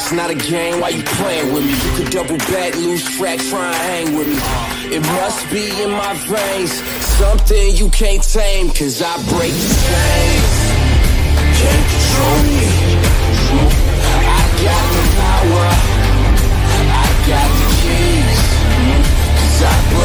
It's not a game, why you playing with me? You could double back, lose track, try and hang with me. It must be in my veins, something you can't tame, cause I break the chains. Can't control me. I got the power, I got the keys, cause I break